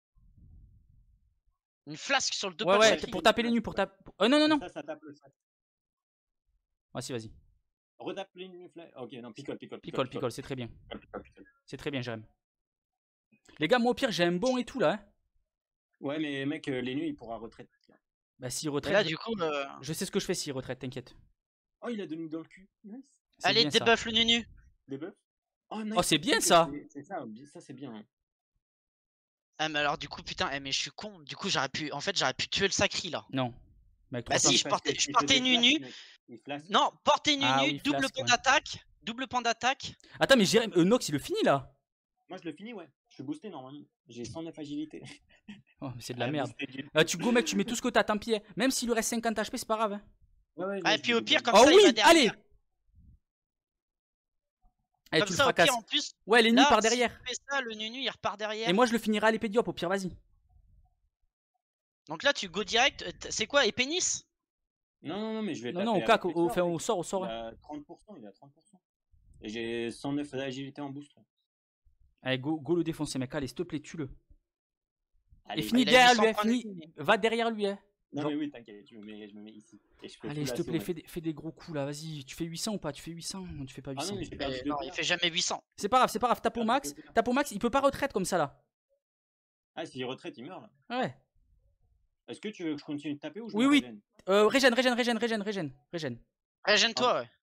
Une flasque sur le Ouais, Doppel ouais, sacré. pour taper les nus, pour taper. Euh, non, non, non. Comme ça, ça tape le sac. Vas-y, vas-y. Retape les nus. fla- Ok, non, picole, picole. Picole, picole, c'est très bien. picole, picole, picole. C'est très bien, Jérém. Les gars, moi au pire, j'ai un bon et tout là. Hein. Ouais, mais mec, euh, les nus, il pourra retraite. Bah, s'il Et retraite, là, je- du coup, euh, je sais ce que je fais s'il retraite, t'inquiète. Oh, il a donné dans le cul. Nice. C'est allez, bien, ça. débuff le nu nu. Des buffs. Oh, nice. Oh, c'est bien, Ok, ça. c'est- C'est ça, bi- ça c'est bien. hein. Ah, mais alors, du coup, putain, eh, mais je suis con. Du coup, j'aurais pu. En fait, j'aurais pu tuer le sacri là. Non. Mec, Bah, trop si, simple. je Parce portais- que je il portais faisait nu flash, nu. mec. Il flash. Non, portez nu Ah nu, oui, double flasque, point ouais. d'attaque. Double point d'attaque. Attends, mais Jérém, euh, Nox, il le finit là. Moi, je le finis, ouais. Je suis boosté normalement. J'ai cent neuf agilité. Oh, mais c'est de la Ah, merde. boosté du- Euh, tu go, mec, tu mets tout ce que t'as, tant pis. hein. Même s'il lui reste cinquante H P, c'est pas grave. Hein. Ouais, ouais, Ah, ouais, et je puis l'ai au pire, bien. comme Oh ça, il oui, va derrière. allez. Allez, Comme tu le ça, au fracasses. pire, en plus. Ouais, les nuits Là, par s'il derrière. fait ça, le nu nu, il repart derrière. Et moi, je le finirai à l'épée diop, au pire, vas-y. Donc là, tu go direct. euh, t- C'est quoi, épée Nice? Non, non, non, mais je vais Non, taper non, au avec cac, les au, au, sorts, enfin, mec. au sort, au sort. Il hein. a trente pour cent, il a trente pour cent. Et j'ai cent neuf d'agilité en boost. là. Allez, go, go le défoncer, mec. Allez, s'il te plaît, tue-le. Allez, Et finis il a derrière huit lui, cents hein, points de finis. vie. Va derrière lui, hein. Non, Genre- mais oui, t'inquiète, je me mets, je me mets ici. Et je fais Allez, full s'il te assaut, plaît, mec. fais des, fais des gros coups là, vas-y. Tu fais huit cents ou pas? Tu fais huit cents? Non, tu fais pas Ah huit cents. non, mais j'ai perdu Mais deux non, il P A. fait jamais huit cents. C'est pas grave, c'est pas grave. Tape au perdu max. deux P A. Tape au max, il peut pas retraite comme ça là. Ah, s'il retraite, il meurt là. Ouais. Est-ce que tu veux que je continue de taper ou je Oui, me oui. régène? Euh, régène, régène, régène, régène, régène, régène. Régène-toi, ouais.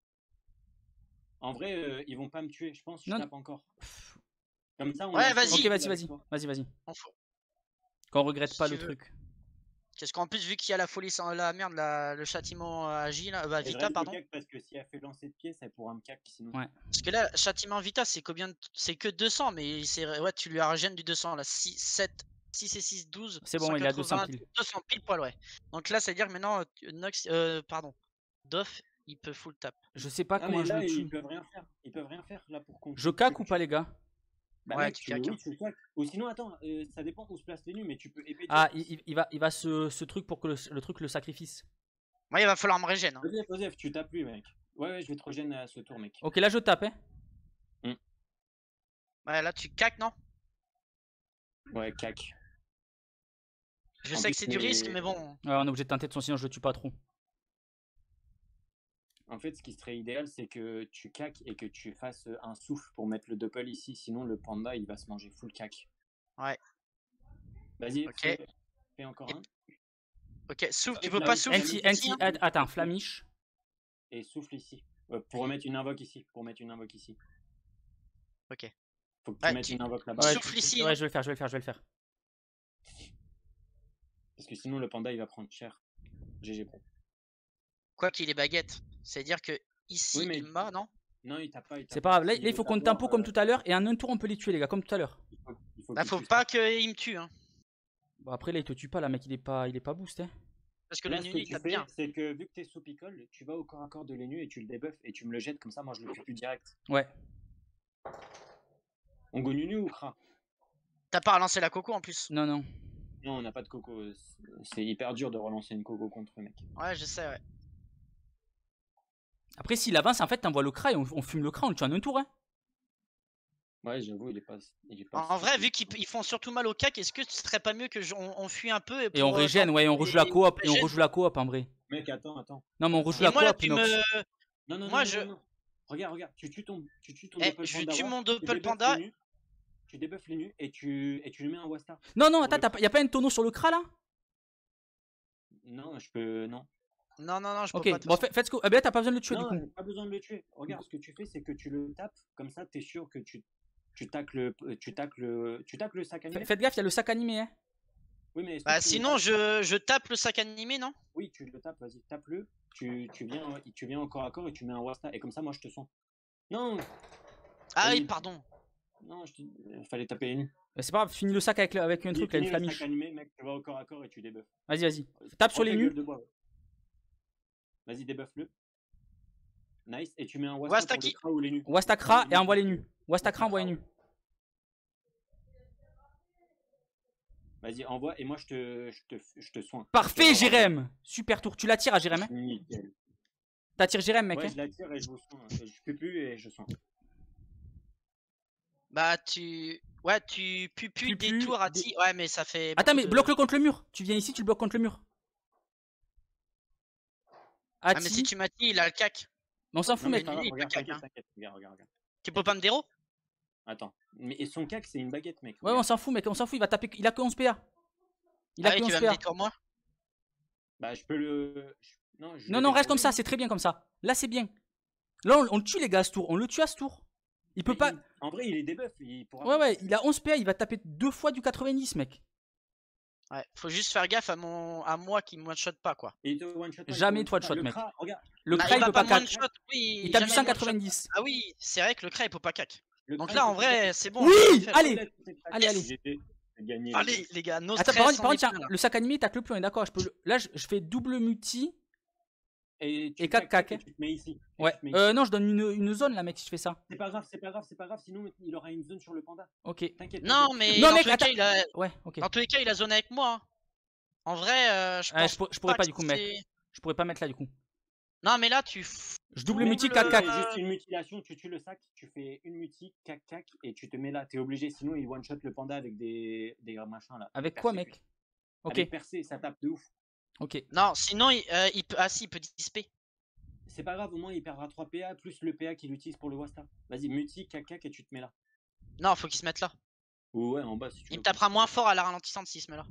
En vrai, euh, ils vont pas me tuer, je pense. Je Non. tape encore. Comme ça, on Ouais, a- vas-y. Ok, on a vas-y, la vas-y. victoire. Vas-y, vas-y. On faut- Qu'on regrette Si pas tu le veux. truc. Parce qu'en plus, vu qu'il y a la folie sans la merde, la- le châtiment agile, euh, bah, Et je Vita, reste pardon. cac parce que si elle fait lancer de pied, ça pourra me cac sinon. Ouais. Parce que là, châtiment Vita, c'est combien de- C'est que deux cents, mais c'est ouais, tu lui régènes du deux cents là. six, sept, six et six, douze. C'est bon, il a deux cents piles. deux cents piles poil, ouais. Donc là, ça veut dire que maintenant, euh, Nox, euh, pardon, Doff, il peut full tap. Je sais pas Ah, comment mais je là, le ils tue. peuvent rien faire. Ils peuvent rien faire là pour qu'on. Je cac ou pas, les gars? Bah, Ouais, mec, tu tu, cac, oui, hein. tu cac. Ou sinon, attends, euh, ça dépend où se placent les nus, mais tu peux épée. Ah, il, il- il va, il va ce, ce truc pour que le, le truc le sacrifice. Moi, il va falloir me régène. hein. Joseph, Joseph, tu tapes lui, mec. Ouais, ouais, je vais te régène à ce tour, mec. Ok, là je tape, hein. Ouais, là, tu cac, non? Ouais, cac. Je En sais plus, que c'est du mais- risque, mais bon. Ouais, on est obligé de tenter de son, sinon je le tue pas trop. En fait, ce qui serait idéal, c'est que tu cac et que tu fasses un souffle pour mettre le doppel ici. Sinon, le panda, il va se manger full cac. Ouais. Vas-y, Ok. fais, fais encore un. Ok, souffle, tu Euh, peux là, pas oui, souffle Anti, Flamiche, ici, anti, hein att- attends, flamiche. Et souffle ici. Ouais, pour remettre une invoque ici. Pour mettre une invoque ici. Ok. Faut que tu Ouais, mettes tu- une invoque là-bas. Ouais, souffle je- ici, Ouais, hein. je vais le faire, je vais le faire, je vais le faire. Parce que sinon, le panda, il va prendre cher. G G pro. Quoi qu'il ait baguette. C'est-à-dire que ici, Oui, mais- il m'a, non? Non, il tape pas. il tape C'est pas grave, là, S'il là, il veut faut qu'on t'avoir, tempo comme euh, tout à l'heure, et en un tour on peut les tuer, les gars, comme tout à l'heure. il faut, il faut Là, qu'il faut tue pas ça. qu'il me tue, hein. Bon, après, là, il te tue pas, là, mec, il est pas, il est pas boost, hein. Parce que Là, le ce Nunu, que il tu tape fais, bien. c'est que vu que t'es sous picole, tu vas au corps à corps de l'Enu et tu le débuffes et tu me le jettes comme ça, moi je le tue plus direct. Ouais. On go Nunu ou Kra? T'as pas relancé la coco en plus. Non, non. Non, on n'a pas de coco. c'est- C'est hyper dur de relancer une coco contre eux, mec. Ouais, je sais, ouais. Après, s'il avance, en fait, t'envoies le cra et on, on fume le cra, on le tue en un tour, hein. Ouais, j'avoue, il est pas. Il est pas En, en vrai, stupide, vu qu'ils quoi. ils font surtout mal au cac, est-ce que ce serait pas mieux que je- on, on fuit un peu et, Et on pour, euh, régène, ouais, et on tenter rejoue la les- coop, et on régène rejoue la coop, en vrai. Mec, attends, attends. Non, mais on rejoue Et la moi, là, coop, tu Nox. me. Non, non, Moi, non, je- non, non. Regarde, regarde, tu tues ton, tu tues ton Eh, Doppel je Panda tue War, mon tu Doppel débuffes Panda. les nus, Tu débuffes les nus et tu, et tu lui mets un Wasta. Non, non, Pour attends, le t'as pas- y a pas un tonneau sur le cra, là? Non, je peux. Non. Non, non, non, je peux Ok, pas. de toute bon, façon. fait- faites ce que. Ah, ben là, t'as pas besoin de le tuer, Non, du coup. pas besoin de le tuer. Regarde, ce que tu fais, c'est que tu le tapes. Comme ça, t'es sûr que tu, tu tacles, tu tacles, tu tacles le sac animé. Fa- Faites gaffe, il y a le sac animé, hein. Oui, mais est-ce que Bah, tu le sinon, tapes je, je tape le sac animé, non? Oui, tu le tapes, vas-y, tape-le. Tu, tu, viens, tu viens encore à corps et tu mets un Wasta. Et comme ça, moi, je te sens. Non, Ah Vas-y. oui, pardon. non, je te... il fallait taper les nus. Bah, c'est pas grave, finis le sac avec, le- avec un truc, là, une Finis le flamiche. sac animé, mec, tu vas au corps à corps et tu débuffes. Vas-y, vas-y. Tape sur les Refais nus. gueule de bois, ouais. Vas-y, débuff-le. Nice. Et tu mets un Wasta Wasta pour le qui cra ou les nus. Wastakra et envoie les nus. Wastakra, envoie les nus. Vas-y, envoie et moi, je te, je te, je te soigne. Parfait, Je te- Jérém. Super tour. Tu l'attires à Jérém, hein. Nickel. T'attires Jérém, mec, Ouais, hein. je la tire et je vous soins. Et je peux plus et je soins. Bah, tu. Ouais, tu pues plus Tu des pues tours à des- ti. Ouais, mais ça fait. Attends, beaucoup mais de- bloque-le contre le mur. Tu viens ici, tu le bloques contre le mur. Ah, mais Ati. si tu m'as dit, il a le cac. Mais on s'en Non, fout, mais mec. c'est pas grave, il est regarde, pas cac, t'inquiète, hein. t'inquiète. Regarde, regarde, regarde. Tu peux pas me déro? Attends. Mais et son cac, c'est une baguette, mec. Ouais, on regarde. s'en fout, mec. On s'en fout. Il va taper. Il a que onze P A. Il a Ah oui, que tu onze vas P me A. détour moi? Bah, je peux le. je- Non, je Non, le non, reste détourne, comme ça. lui. C'est très bien comme ça. Là, c'est bien. Là, on, on le tue, les gars, à ce tour. On le tue à ce tour. Il peut Mais pas. il- En vrai, il est debuff. Il pourra Ouais, pas- ouais. Il a onze P A. Il va taper deux fois du quatre-vingt-dix, mec. Ouais, faut juste faire gaffe à, mon... à moi qui me one-shot pas, quoi. Et il te one-shot pas, il te Jamais one-shot de one-shot, pas. Le mec. cra, regarde. Le Bah, cra, il va peut pas me cac. one-shot, oui, Il tape du jamais cent me one-shot. quatre-vingt-dix. Ah oui, c'est vrai que le cra il peut pas cac. Le Donc cra, là, il en peut pas- vrai, c'est bon. Oui, on a fait, là. allez. Allez, allez. J'ai j'ai gagné. Allez, les gars, no Attends, stress. par contre, par on contre, est tiens, bien, là. le sac animé, tacle le plus, on est d'accord. Je peux le- Là, je, je fais double multi. Et, tu Et cac, cac, cac. et tu te mets ici. Et Ouais. tu te mets Euh, ici. non, je donne une, une zone là, mec, si je fais ça. C'est pas grave, c'est pas grave, c'est pas grave. Sinon, il aura une zone sur le panda. Ok. T'inquiète. Non, t'inquiète. mais Non, dans, mec, tous les attends. cas, il a... Ouais, ok. dans tous les cas, il a zoné avec moi. hein. En vrai, euh, je Ouais, pense je, pour- je pourrais pas, que du coup, mec. c'est- Je pourrais pas mettre là, du coup. Non, mais là, tu. f- Je double Double, multi, euh, cac, cac. C'est juste une mutilation, tu tues le sac, tu fais une muti, cac cac, et tu te mets là, t'es obligé, sinon il one-shot le panda avec des, des machins là. Avec Percé, quoi, mec? Ok. Avec percé, ça tape de ouf. Ok. Non, sinon, il, euh, il peut. Ah si, il peut disper. C'est pas grave, au moins il perdra trois P A plus le P A qu'il utilise pour le Wasta. Vas-y, multi, caca, et tu te mets là. Non, faut qu'il se mette là. Ou ouais, en bas si tu Il veux. me tapera moins fort à la ralentissante s'il se met là.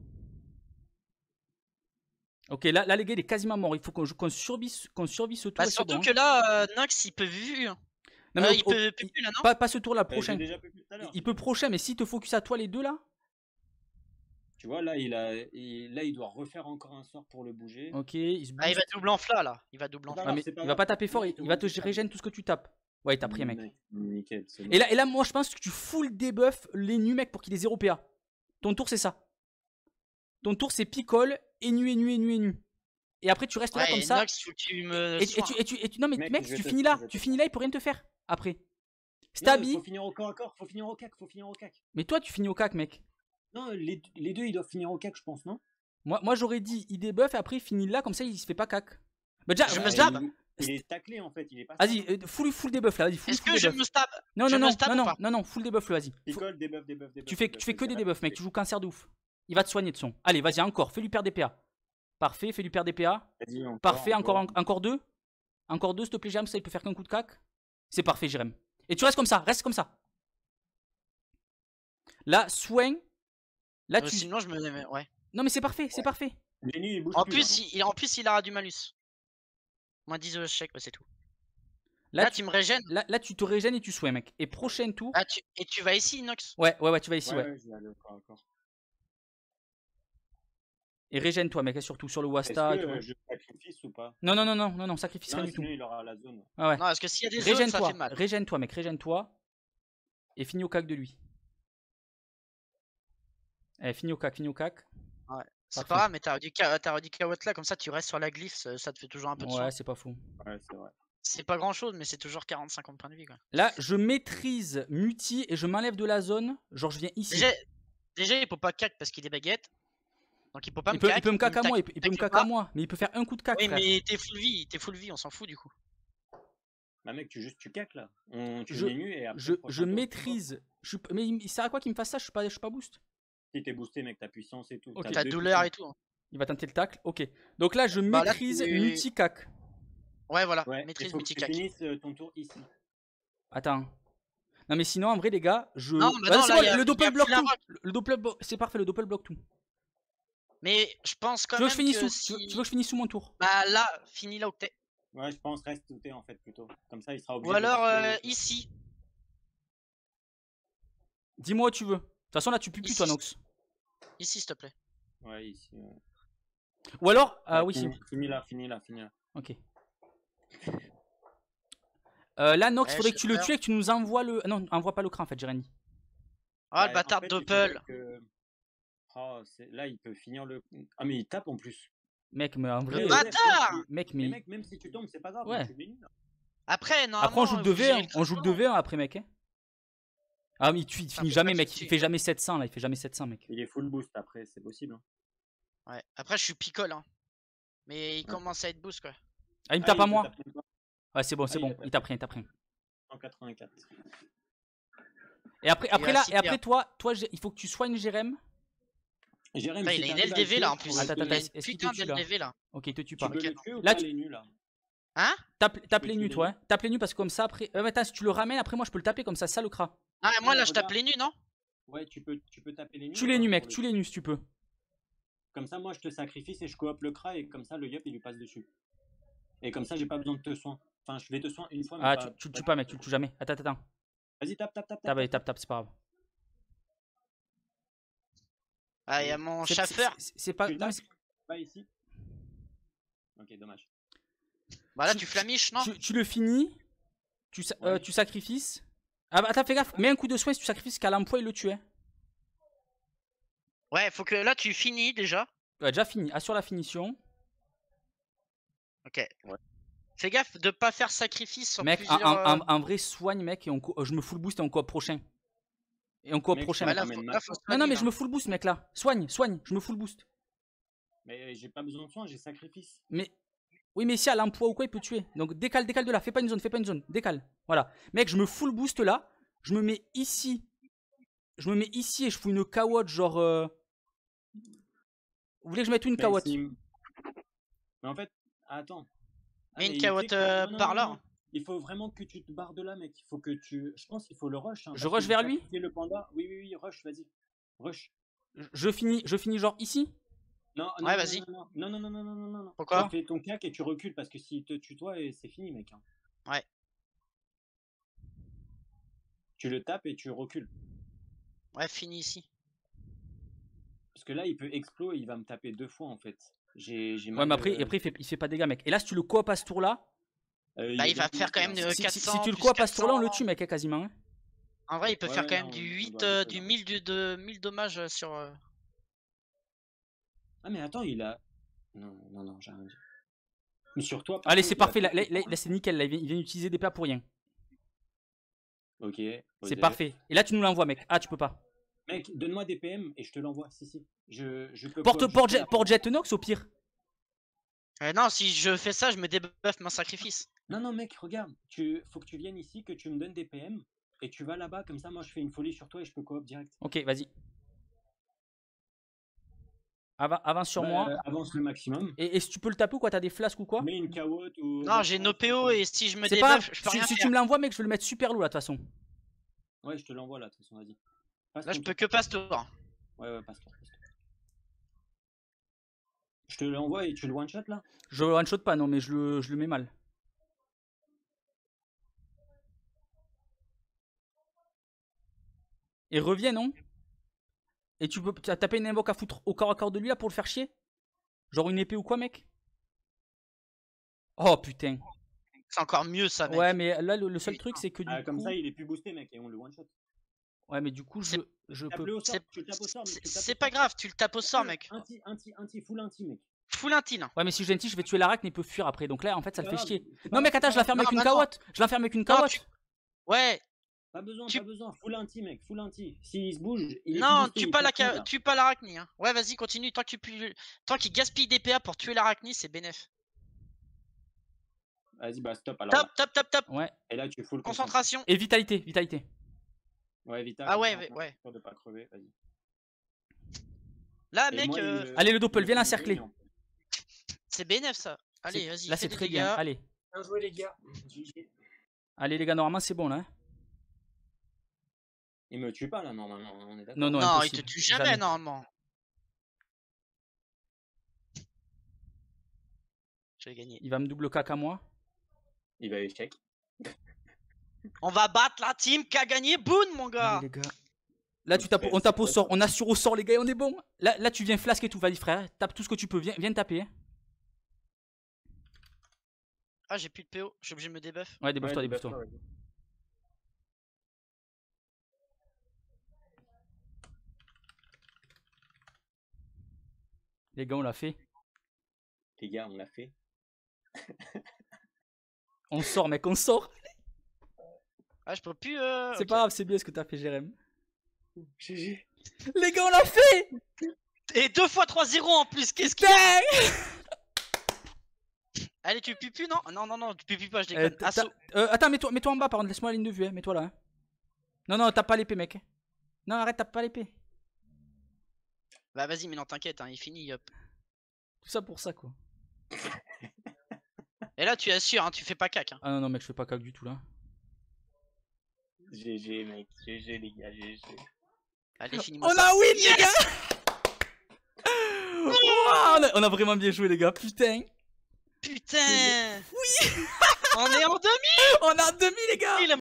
Ok, là, là les gars, il est quasiment mort. Il faut qu'on qu'on survisse, qu'on survisse ce tour. Bah, et c'est surtout bon, que hein. là, euh, Nox, il peut vu. hein. Non, mais Euh, au- il au- peut, peut il- plus là, non pas, pas ce tour là, Bah, j'ai prochain. déjà pu tout à l'heure. Il peut prochain, mais s'il te focus à toi les deux là. Tu vois, là il, a, il, là, il doit refaire encore un sort pour le bouger. Ok, il se Ah, il va booste. double en flat là. Il va double en C'est pas flat. Ah, grave, mais c'est pas il va grave. pas taper fort, Non, il, t'es il va te obligé de régène tout ce que tu tapes. Ouais, il t'a pris, mec. Nickel, c'est bon. Et là, et là, moi, je pense que tu full debuff les nus, mec, pour qu'il ait zéro P A. Ton tour, c'est ça. Ton tour, c'est picole, et nu, et nu, et nu, et nu. Et après, tu restes là Ouais, comme et ça. Nox, faut que tu me. Et, et soignes. tu, et, tu, et tu- non, mais Mec, mec, je si vais tu te- finis je là, vais tu te- finis là, il peut rien te faire. Après. Non, Stabi. faut finir au corps à corps, faut finir au cac, faut finir au cac. Mais toi, tu finis au cac, mec. Non, les, les deux ils doivent finir au cac, je pense, non? Moi, moi j'aurais dit, il debuff, et après, il finit là, comme ça, il se fait pas cac. Bah, déjà, Je euh, me déjà, stab. Il, il est taclé en fait, il est pas. vas-y, euh, full, full debuff là, vas-y, full, Est-ce full que je debuff. me stab? Non, je non, me non, stab non, ou non, pas non, non, full debuff, vas-y. Faut- Picole, debuff, debuff, debuff. Tu fais, tu fais que des debuffs, debuffs, mec, tu joues cancer de ouf. Il va te soigner de son. Allez, vas-y, encore, fais-lui perdre des P A. Parfait, fais-lui perdre des P A. Vas-y, encore, Parfait, encore, encore, encore deux. Encore deux, s'il te plaît, Jérém, ça il peut faire qu'un coup de cac. C'est parfait, Jérém. Et tu restes comme ça, reste comme ça. Là, soin. Là, Euh, tu. Sinon, je me. Ouais. Non, mais c'est parfait, c'est parfait. Les nuits, ils bougent En plus, plus, là, non il, en plus, il aura du malus. Moins dix de chèque, ouais, c'est tout. Là, Là, tu, tu me régènes. là, là, tu te régènes et tu soins, mec. Et prochain tour. Ah, tu... Et tu vas ici, Nox. Ouais, ouais, ouais, tu vas ici, Ouais, ouais. ouais, je vais aller au corps à corps. Et régène-toi, mec, et surtout sur le Est-ce Wasta et que tout. euh, je sacrifice ou pas? Non, non, non, non, non, non, sacrifice rien Non, du tout. sinon il aura la zone. Ah ouais. Non, parce que s'il y a des zones, ça Régène-toi, fait mal. régène-toi, mec, régène-toi. Et finis au cac de lui. Eh, finis au cac, finis au cac. Ouais. C'est Parfait. pas grave, mais t'as du ca- t'as du carotte là, comme ça tu restes sur la glyphe, ça, ça te fait toujours un peu de soin. Ouais, c'est pas fou. Ouais, c'est vrai. C'est pas grand chose, mais c'est toujours quarante cinquante points de vie quoi. Là, je maîtrise Muti et je m'enlève de la zone. Genre, je viens ici. Déjà, déjà il peut pas cac parce qu'il est baguette. Donc il peut pas il, me peut, cac. il peut me cac à tac- moi, il peut, il peut me tacle cac à pas. moi. Mais il peut faire un coup de cac, Oui, frère. mais t'es full vie, t'es full vie, on s'en fout du coup. Bah mec, tu juste tu cac là. On, tu Je- es nu et après. Je, prochain je tour, maîtrise. Je suis- mais il, il sert à quoi qu'il me fasse ça? Je suis pas, je suis pas boost. Si t'es boosté, mec, ta puissance et tout. Ok. T'as deux douleur puissances. et tout. hein. Il va tenter le tacle. Ok. Donc là, je Bah, là, maîtrise tu- Muti cac. Ouais, voilà, Ouais, il maîtrise faut que tu multi-cac. finisses euh, ton tour ici. Attends. Non, mais sinon, en vrai, les gars, je. Non, bah Vas-y, non, c'est là, bon, y a- le y a doppel plus bloque la tout. rock. Le doppel blo- c'est parfait, le doppel bloque tout. Mais je pense quand Tu veux que même je finisse que où si... tu, veux, tu veux que je finisse sous mon tour? Bah là, finis là où t'es. Ouais, je pense reste où t'es en fait plutôt. Comme ça, il sera obligé. Ou alors de euh, disposer. ici. Dis-moi où tu veux. De toute façon, là, tu pues plus, Ici. toi, Nox. Ici, s'il te plaît. Ouais, ici. ouais. Ou alors. Ah Ouais, oui, si. finis, finis là, finis là, finis là. Ok. Euh, là, Nox, Ouais, faudrait je que tu le sais tues et que tu nous envoies le. Non, envoie pas le cran en fait, j'ai rien dit. Ah, Ouais, le bâtard en fait, de il faudrait doppel. que- Oh, c'est- là, il peut finir le. Ah, mais il tape en plus. Mec, mais en vrai. Le Ouais, bâtard ouais, Mec, Mais mais. mec, même si tu tombes, c'est pas grave. Ouais. tu mets nul, là. Après, non. Après, on joue que deux V un. On joue que deux V un après, mec. hein. Ah, mais il, tue- il finit faut jamais, pas mec. qu'il Il tue. fait jamais sept cents là. Il fait jamais sept cents, mec. Il est full boost après, c'est possible. hein. Ouais. Après, je suis picole. Hein. Mais il commence à être boost quoi. Ah, il me Ah, tape il à te moi. tape même pas. Ouais, c'est bon, c'est il bon. a tapé. Il tape rien, il tape rien. cent quatre-vingt-quatre. Et après, après a là, six et après, P A. toi, toi, Gé- il faut que tu soignes Jérém. Jérém, Putain, si il a une t'arrives à L D V le là tuer, en plus. tu Attends, peux- attends, est-ce qu'il te Putain tue, là d'L D V là. Ok, il te tue Tu pas. peux Ok. le tuer ou Là, pas tu- les nuls là? Hein? Tape, tape peux les tuer nus, les toi. nus. Hein. Tape les nus parce que comme ça, après. Euh, attends, si tu le ramènes, après, moi, je peux le taper comme ça, ça le cra. Ah, moi Ouais, là, je tape regarde. les nus, non? Ouais, tu peux, tu peux taper les nuls. Tue ou les pas, nus, pour mec, le- tue les nus si tu peux. Comme ça, moi, je te sacrifie et je coop le cra et comme ça, le yup, il lui passe dessus. Et comme ça, j'ai pas besoin de te soin. Enfin, je vais te soin une fois. mais Ah, pas- tu, tu le tues pas, mec, tu le tues jamais. Attends, attends, attends. Vas-y, tape, tape, tape. Tape, allez, tape, tape, c'est pas grave. Ah, il y a mon C'est- chasseur. c'est- C'est c'est pas. Tu le non, mais tapes Pas ici. Ok, dommage. Bah là, tu- tu flamiches, non? Tu, tu le finis, tu, sa- euh, Ouais. tu sacrifices. Ah bah attends, fais gaffe, mets un coup de soin si tu sacrifices qu'à l'emploi il le tue. Hein. Ouais, faut que là, tu finis déjà. Ouais, déjà fini, assure la finition. Ok. Ouais. Fais gaffe de pas faire sacrifice sur Mec, en, plusieurs... en- euh, en- en vrai, soigne, mec, et on co- euh, je me full boost et on coop prochain. Et on coop Mec, prochain, je bah, mec. là, ramène faut- ma- là, faut se Non, non, soigner, mais là. je me full boost, mec, là. Soigne, soigne, je me full boost. Mais j'ai pas besoin de soin, j'ai sacrifice. Mais. Oui, mais si à l'emploi ou quoi, il peut tuer. Donc décale, décale de là. Fais pas une zone, fais pas une zone. Décale. Voilà. Mec, je me full boost là. Je me mets ici. Je me mets ici et je fous une cawotte genre. euh, Vous voulez que je mette une Mais cawotte? si- Mais en fait, attends. Ah, Mais une il carotte fait que- euh, non, non, par non, là. non. Il faut vraiment que tu te barres de là, mec. Il faut que tu. Je pense qu'il faut le rush. Hein, Je parce rush que vers une fois lui que tu fais le panda. Oui, oui, oui, rush, vas-y. Rush. Je- Je finis, je finis genre ici. Non, non, Ouais, non, vas-y. non, non, non, non, non, non, non, non, non. Pourquoi Tu fais ton cac et tu recules parce que s'il te tutoie, et c'est fini, mec. hein. Ouais. Tu le tapes et tu recules. Ouais, fini ici. Parce que là, il peut explo et il va me taper deux fois, en fait. J'ai j'ai Ouais, mal. mais après, euh, après il, fait, il fait pas de dégâts, mec. Et là, si tu le coop à ce tour-là, euh, Bah, y a il va des faire quand coups, même là. euh, si, si- quatre cents. si tu le plus coop à ce tour-là, on le quatre cents. tue, mec, hein, quasiment. hein. En vrai, il peut Ouais, faire ouais, quand même non, du on huit, doit euh, arrêter, du là. mille, de, de mille dommages euh, sur. euh, Ah, mais attends, il a. Non, non, non, j'ai rien dit. Mais sur toi, par Allez, contre, c'est il a parfait. Là, fait là, que là, ça. là, c'est nickel. Là, il vient, il vient d'utiliser des P A pour rien. Ok. C'est Osef. parfait. Et là, tu nous l'envoies, mec. Ah, tu peux pas. Mec, donne-moi des P M et je te l'envoie. Si, si. Je, je peux. Porte, coop porte, jusqu'à jet, la porte fin. jet Nox au pire. Euh, non, si je fais ça, je me débuff mon sacrifice. Non, non, mec, regarde. Tu... Faut que tu viennes ici, que tu me donnes des P M et tu vas là-bas. Comme ça, moi, je fais une folie sur toi et je peux coop direct. Ok, vas-y. Ava- avance sur Bah, moi. euh, avance le maximum. Et, et si tu peux le taper ou quoi, t'as des flasques ou quoi? Mets une carotte ou. Non, j'ai nos P O et si je me C'est pas débuff, grave. je peux Si, rien si faire. tu me l'envoies, mec, je vais le mettre super lourd là, de toute façon. Ouais, je te l'envoie là, de toute façon, vas-y. Passe Là, je ton peux tour. que passe tour. Ouais, ouais, passe-toi. passe-toi. Je te l'envoie et tu le one-shot là. Je le one-shot pas, non, mais je le, je le mets mal. Et reviens, non? Et tu peux t'as tapé une invoque à foutre au corps à corps de lui là pour le faire chier? Genre une épée ou quoi, mec? Oh putain. C'est encore mieux ça, mec. Ouais, mais là, le, le seul truc, c'est que du Ah, comme coup. ça, il est plus boosté, mec, et on le one-shot. Ouais, mais du coup, je, je peux. Tape-le au sort. C'est- Tu le tapes au sort, mais C'est tu le tapes c'est au pas sort. grave, tu le tapes au sort, mec. Anti, anti, anti, full anti, mec. Full intine. Ouais, mais si je l'anti, je vais tuer l'arachne et il peut fuir après. Donc là, en fait, ça le fait Pas grave, chier. c'est Non, pas mec, grave, attends, je la c'est ferme Non, avec une bah non. carotte. Je la ferme avec une Non, carotte. tu- Ouais, Pas besoin, Tu- pas besoin. Full anti, mec, full anti. S'il se bouge, il est non, plus boosté, tue il pas la tape rien, ca- là. tue pas l'arachnie. Hein. Ouais, vas-y, continue. Tant qu'il pu- tant qu'il gaspille des P A pour tuer l'arachnie, c'est bénef. Vas-y, bah stop alors. Top, là. top, top, top. Ouais. Et là, tu full Concentration. Et vitalité, vitalité. Ouais, Vita. Ah comme ouais, ça, ouais, on ouais. est sûr de pas crever, vas-y. Là, Et mec, moi, il euh, me- Allez, le il doppel, me viens fait l'encercler. une réunion. c'est bénef ça. Allez, C'est- vas-y. Là, fais c'est des très dégâts. bien. Allez. Bien joué, les gars. G G. Allez, les gars, normalement, c'est bon là. hein. Il me tue pas là, normalement, on est d'accord. Non, non, Non, il impossible. te tue jamais, Jamais. normalement. Je vais gagner. Il va me double caca moi. Il va échec. On va battre la team qui a gagné. Boone, mon gars. Allez, les gars. Là, tu tapes, on tape au sort. On assure au sort, les gars, on est bon. Là, là tu viens flasque et tout. Vas-y, frère. Tape tout ce que tu peux. Viens, viens taper. hein. Ah, j'ai plus de P O. Je suis obligé de me débuff. Ouais, débuff-toi, Ouais, débuff-toi. vas-y. Les gars, on l'a fait. Les gars, on l'a fait. On sort, mec, on sort. Ah, je peux plus. Euh... C'est ok. pas grave, c'est bien ce que t'as fait, Jérém. G G. Les gars, on l'a fait. Et deux fois trois zéro en plus. Qu'est-ce qu'il y Putain. a? Allez, tu pupus, non? Non, non, non, tu pupus pas, je Euh, déconne. t'as- Assaut. euh, attends, mets-toi mets en bas, par contre. Laisse-moi la ligne de vue. hein. Mets-toi là. hein. Non, non, tape pas l'épée, mec. Non, arrête, tape pas l'épée. Bah, vas-y, mais non, t'inquiète, hein, il finit. Hop. Tout ça pour ça, quoi. Et là, tu assures, hein, tu fais pas cac. Hein. Ah non, non, mec, je fais pas cac du tout là. G G, mec. G G, les gars, G G. Allez, finis-moi On ça. a win, les gars. Ouah, on, a, on a vraiment bien joué, les gars. Putain. Putain. Oui. On est en demi. On a demi, les gars.